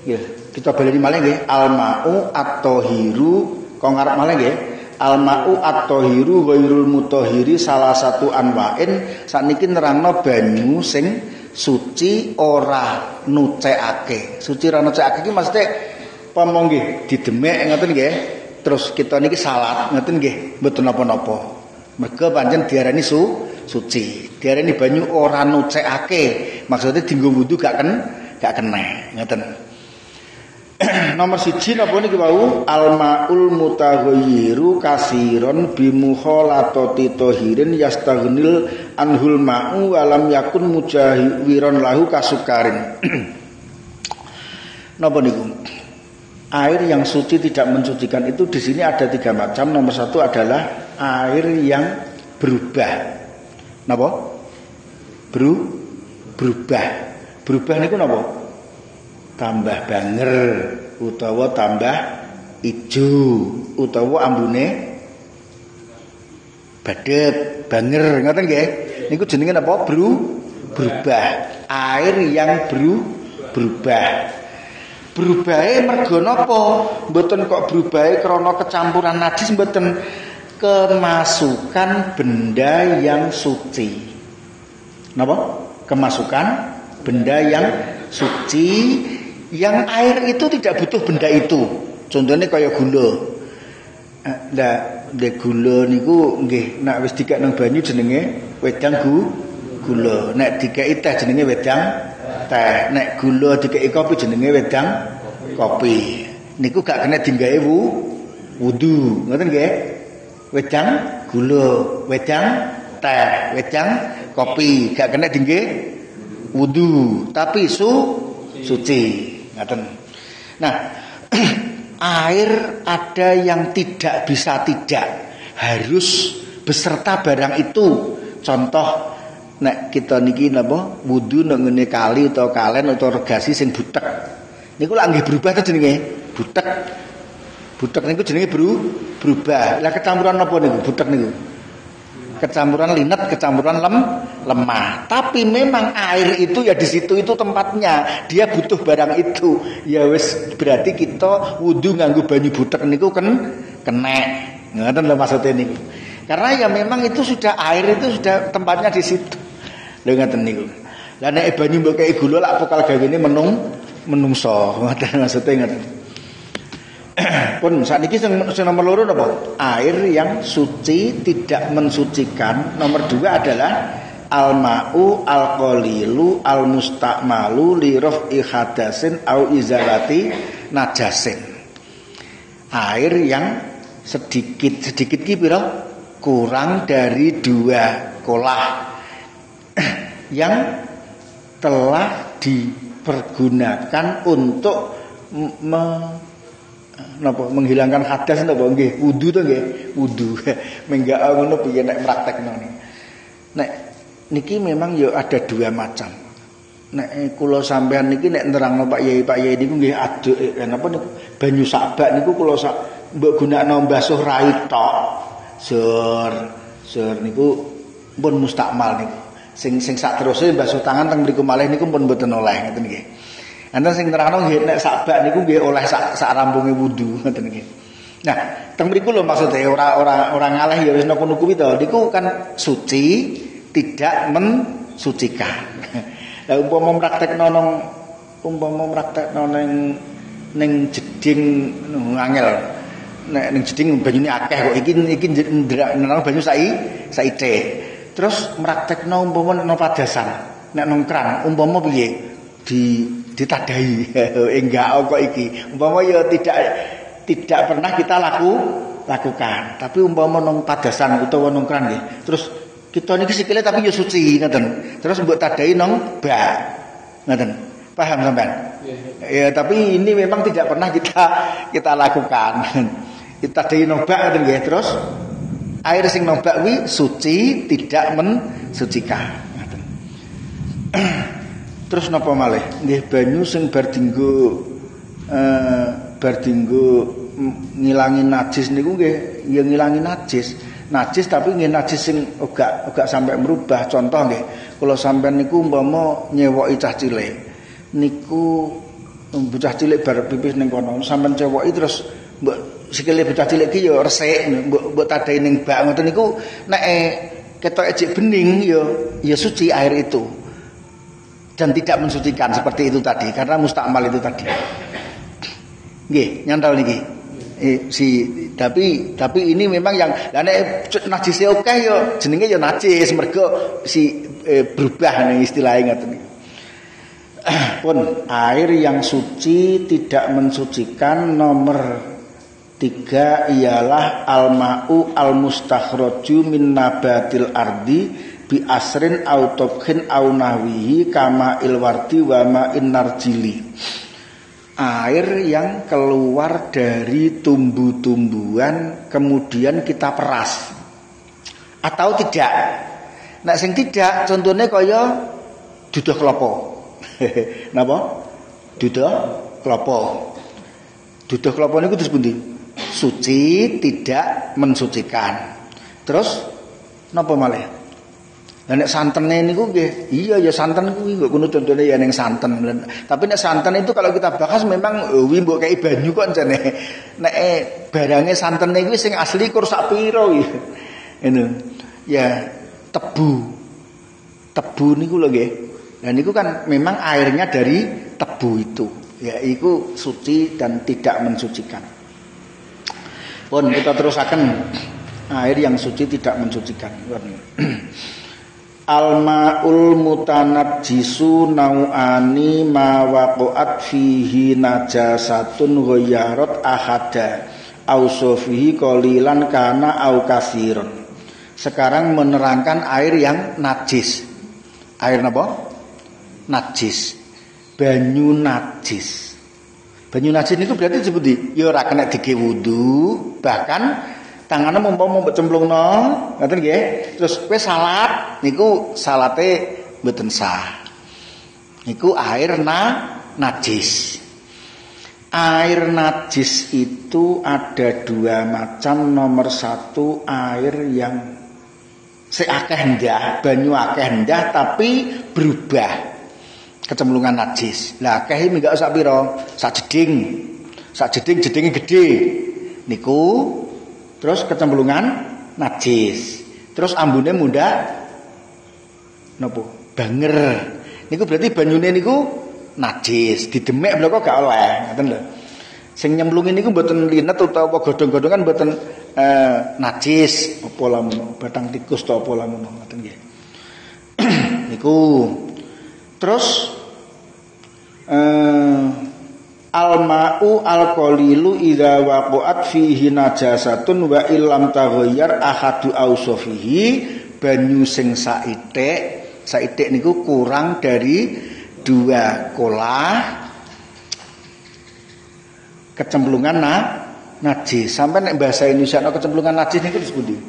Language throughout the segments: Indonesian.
Ya, kita baleni malih nggih. Al-ma'u at-tahiru kok ngarep malih nggih. Al-ma'u at-tahiru ghairul mutahhiri salah satu anwa'in sakniki nerangno banyu sing suci ora nucekake. Suci ora nucekake iki maksude pamong nggih didemek ngoten nggih. Terus kita niki salat ngoten nggih, mboten napa-napa. Mergo pancen diarani suci. Diarani banyu ora nucekake. Maksudnya dienggo wudu gak kena, ngoten. Nomor 1 napa niki wau al-ma'ul mutaghayyiru kasiron bimukhalatati tahirin yastaghnil anhul ma'u walam yakun mujahiwiron lahu kasukarin. Napa niku? Air yang suci tidak mensucikan itu di sini ada 3 macam. Nomor 1 adalah air yang berubah. Napa? Berubah. Berubah niku napa? Tambah banger utawa tambah ijo utawa ambune badhet banger ngoten nggih. Niku jenenge napa? Berubah. Air yang berubah. Berubahe mergo napa? Mboten kok berubahe krana kecampuran najis, mboten, kemasukan benda yang suci. Napa? Kemasukan benda yang suci, yang air itu tidak butuh benda itu. Contohnya kaya gula. Gula niku nggih nek wis dikek nang banyu jenenge wedang gula. Nek dikeki teh jenenge wedang teh. Nek gula dikeki kopi jenenge wedang kopi. Niku gak kena dinggawe wudu. Ngoten nggih? Wedang gula, wedang teh, wedang kopi gak kena dinggawe wudu, tapi suci. Ngoten. Nah, air ada yang tidak bisa tidak, harus beserta barang itu. Contoh nek kita niki napa wudu nang ngene kali utawa kalen utawa regasi sing butek. Niku lak nggih berubah to jenenge butek. Butek niku jenenge berubah. Lah kecampuran apa niku butek niku? Kecampuran linet, kecampuran lemah. Tapi memang air itu ya di situ itu tempatnya. Dia butuh barang itu. Ya wis berarti kita wudu nganggo banyu butek niku kena. Ngoten lho maksudnya niku. Karena ya memang itu sudah air itu sudah tempatnya di situ. Lho ngoten niku. Lah nek banyu mbok kei gula lak pokal gawene menungso. Ngoten maksudnya ngoten. Pun sakniki sing nomor 2 napa? Air yang suci tidak mensucikan. Nomor 2 adalah al-ma'u al-qalilu al-musta'malu li raf'i hadasin au izalati najasin. Air yang sedikit ki pira? Kurang dari 2 kolah yang telah dipergunakan untuk menghilangkan hadas napa nggih wudu to nggih wudu menggak ngono piye nek praktekno nek niki memang ya ada 2 macam. Nek kula sampean niki nek nerangno Pak Yai niku nggih aduk napa niku banyu sabak niku kula mbok gunakno mbasuh rai tok sur niku pun mustakmal niku sing sak teruse mbasuh tangan teng mriku malih niku pun mboten oleh ngoten nggih. Enten sing nerangno nggih nek sabak niku nggih oleh sak rampunge wudu ngoten nggih. Nah, teng mriku lho maksude ora ngaleh ya wis napa kuwi to. Niku kan suci tidak mensucikan. Lah umpama praktekno ning jeding angel. Nek ning jeding banyune akeh kok iki nerang banyu saite. Terus praktekno umpama nang padasan. Nek nang kran umpama piye? Ditadai enggak kok iki umpama ya tidak pernah kita lakukan tapi umpama nang padasan utawa nang kran nggih terus kita niki sikile tapi ya suci ngoten terus mbok tadai nang bak ngoten paham sampean ya tapi ini memang tidak pernah kita lakukan kita tadai nang bak ngoten nggih terus air sing nang bak kuwi suci tidak mensucikan ngoten. Terus napa malih? Nggih banyu sing bar dinggo ngilangi najis niku nggih ya ngilangi najis. Najis tapi nggih najis sing uga sampai merubah. Contoh nggih, kula sampean niku umpama nyewoki cah cilik. Niku bocah cilik bar pipis ning kono sampean cewoki terus mbok sikile bocah cilik ki ya resik mbok tadahi ning bak ngoten niku nek ketok ejek bening ya suci air itu dan tidak mensucikan seperti itu tadi karena mustakmal itu tadi. Nggih, nyantol niki. Tapi ini memang yang lah nek najise akeh ya jenenge ya najis mergo berubah nih istilahnya ngoten niku. Pun air yang suci tidak mensucikan nomor 3 ialah al-ma'u al-mustakhraju min nabatil ardi bi asrin au tobkhin au nahwihi kama ilwardi wa ma'in narjili. Air yang keluar dari tumbuh-tumbuhan kemudian kita peras atau tidak. Nek sing tidak contohnya kaya duduh klopo. Napa? Duduh klopo. Duduh klopo niku terus pundi? Suci tidak mensucikan. Terus napa malih? Lah nek santene niku nggih, iya ya santen kuwi kok ngono contone ya ning santen. Tapi nek santen itu kalau kita bahas memang wi mbok kei banyu kok jane. Nek barange santene kuwi sing asli kur sak pira iki. Ngono. Ya tebu. Tebu niku lho nggih. Nah niku kan memang airnya dari tebu itu. Ya iku suci dan tidak mensucikan. Pun kita terusaken air yang suci tidak mensucikan. Al-ma'ul mutanajjisu nau'ani ma waqa'at fihi najasatun ghayyarat ahada ausofihi qalilan kana au katsiran. Sekarang menerangkan air yang najis. Air apa? Najis. Banyu najis. Banyu najis niku berarti seperti ya ora kena dige wudu, bahkan tangane umpama mbok cemplungno, ngoten nggih. Terus kowe salat niku salate mboten sah. Niku air najis. Air najis itu ada 2 macam. Nomor 1 air yang seakeh ndah, banyu akeh ndah tapi berubah kecemplungan najis. Lah akeh iki enggak sak pira, sak jeding. Sak jedinge gedhe. Niku terus kecemplungan najis. Terus ambune mundhak napa? Banger. Niku berarti banyune niku najis, didemek bloko gak oleh, ngoten lho. Sing nyemplungi niku mboten linet utawa godhong-godhongan mboten najis, apa lamun batang tikus ta apa lamun ngoten nggih. Niku terus al-ma'u al-qalilu idza waqa'at fihi najasatun wa illam taghayyar ahadu ausofihi. Banyu sing saithik niku kurang dari 2 kolah kecemplungan najis. Sampai nek bahasa Indonesia kecemplungan najis niku disebut ndi?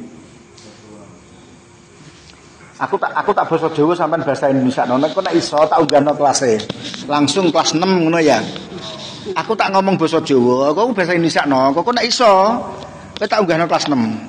Aku tak basa Jawa sampean bahasa Indonesia. Nek kok nek iso tak unggahno kelase. Langsung kelas 6 ngono ya. Aku tak ngomong basa Jawa, kok bahasa Indonesia kok nek iso. Kowe tak unggahno kelas 6.